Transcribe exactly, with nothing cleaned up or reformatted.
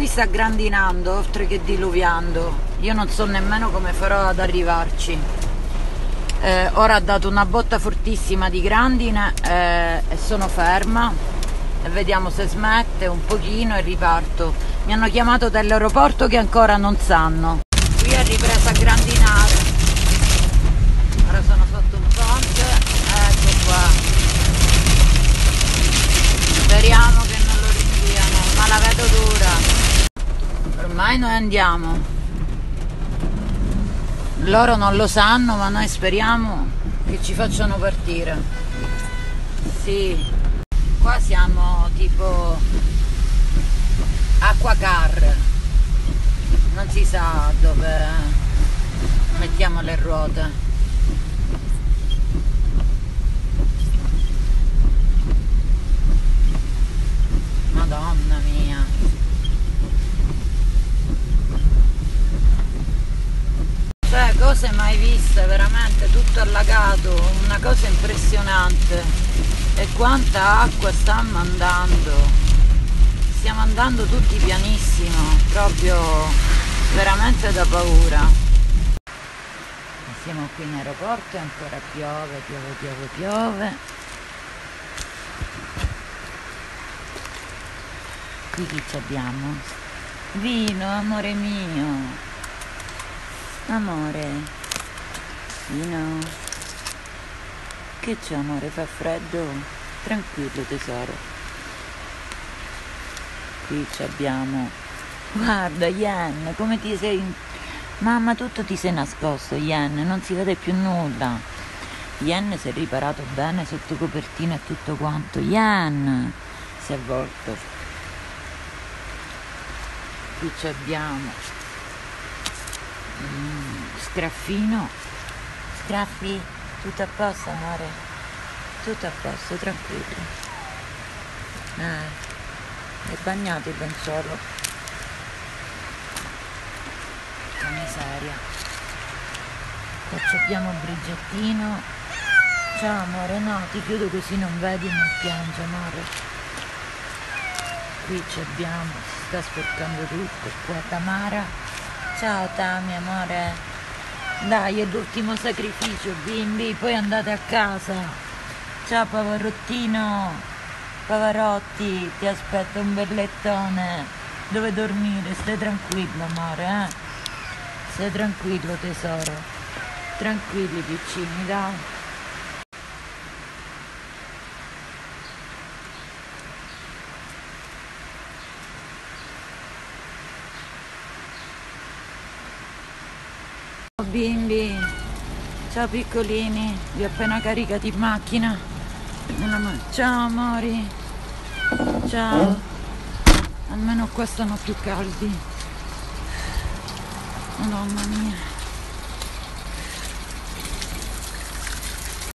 qui sta grandinando oltre che diluviando. Io non so nemmeno come farò ad arrivarci. Eh, ora ha dato una botta fortissima di grandine eh, e sono ferma e vediamo se smette un pochino e riparto. Mi hanno chiamato dall'aeroporto che ancora non sanno. Qui è ripresa a grandinare. Ora sono sotto un ponte, ecco qua. Speriamo che non lo rinviano, ma la vedo dura. Ormai noi andiamo. Loro non lo sanno, ma noi speriamo che ci facciano partire. Sì, qua siamo tipo Acquacar. Non si sa dove mettiamo le ruote. Madonna mia. Cioè, cose mai viste, veramente tutto allagato, una cosa impressionante. E quanta acqua sta mandando. Stiamo andando tutti pianissimo, proprio veramente da paura. Siamo qui in aeroporto e ancora piove, piove, piove, piove. Qui chi ci abbiamo? Vino, amore mio. Amore. Vino. Che c'è, amore? Fa freddo? Tranquillo, tesoro. Qui ci abbiamo. Guarda, Yen, come ti sei... Mamma, tutto ti sei nascosto, Yen, non si vede più nulla. Yen si è riparato bene sotto copertina e tutto quanto. Yen si è avvolto. Qui ci abbiamo mm, Scraffino. Scraffi, tutto a posto, amore? Tutto a posto, tranquillo. Eh, è bagnato il lenzuolo. Che miseria. Qua ci abbiamo Brigettino. Ciao amore, no, ti chiudo così non vedi e non piangi, amore. Qui ci abbiamo, si sta sporcando tutto, qua Tamara. Ciao Tami, amore. Dai, è l'ultimo sacrificio, bimbi, poi andate a casa. Ciao Pavarottino. Pavarotti, ti aspetta un bel lettone dove dormire, stai tranquillo, amore, eh? Stai tranquillo, tesoro. Tranquilli, piccini, dai. Bimbi, ciao piccolini, vi ho appena caricati in macchina. Ciao amori, ciao. Almeno qua stanno più caldi. Madonna mia.